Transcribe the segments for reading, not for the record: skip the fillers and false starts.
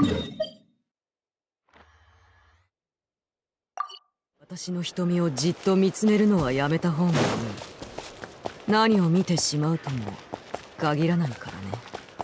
私の瞳をじっと見つめるのはやめた方がいい。何を見てしまうとも限らないからね。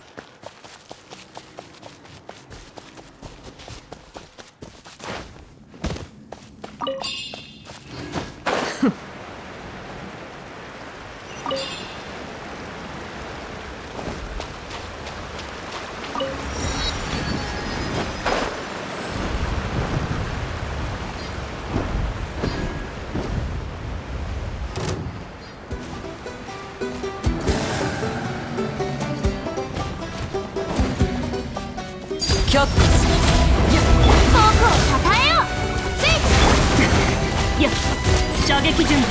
キャッツ、 フォークをたたえよう。スイッいや、射撃準備。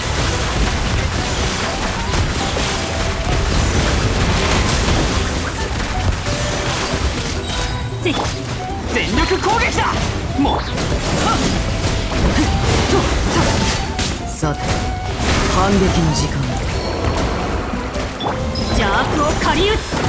せい、全力攻撃だ。もうさて反撃の時間。 邪悪を狩り撃つ。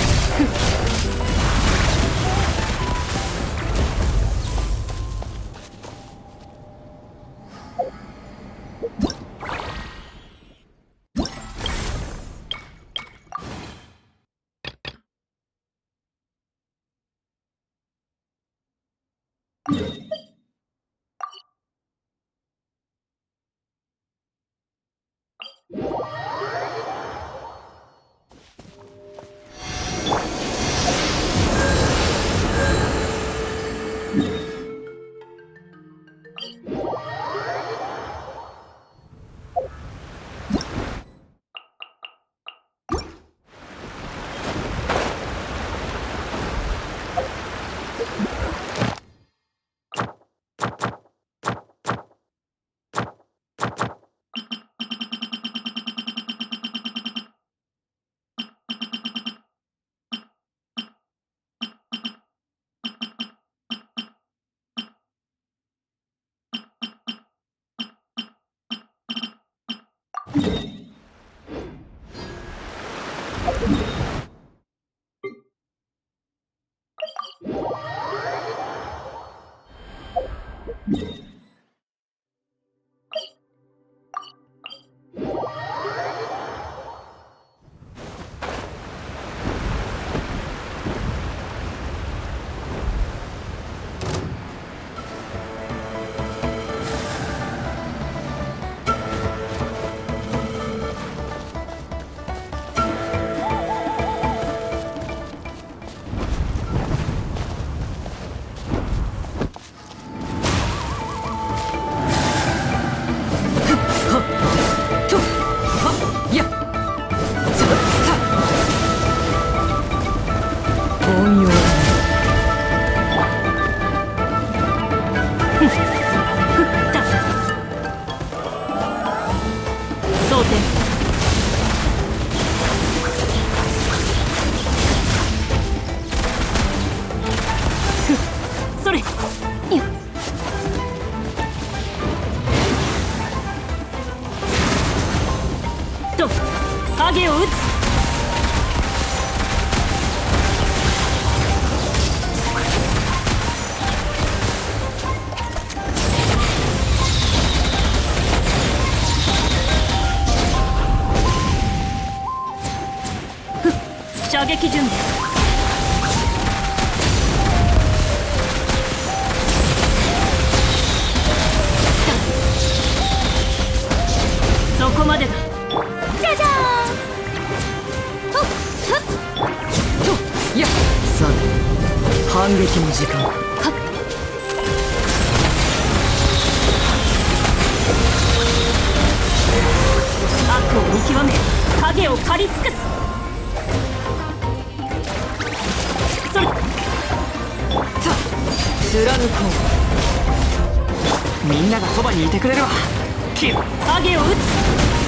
影を撃つ。射撃準備。そこまでだ。 じゃじゃーん。とっふっと、いや、さあ反撃の時間。 はっ。 悪を見極め影を狩り尽くす。それ。 さあ貫こう。みんながそばにいてくれるわ。 影を撃つ。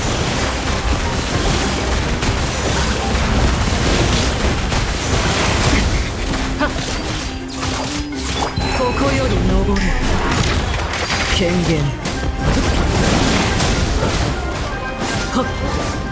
ここより登る。権限。はっ。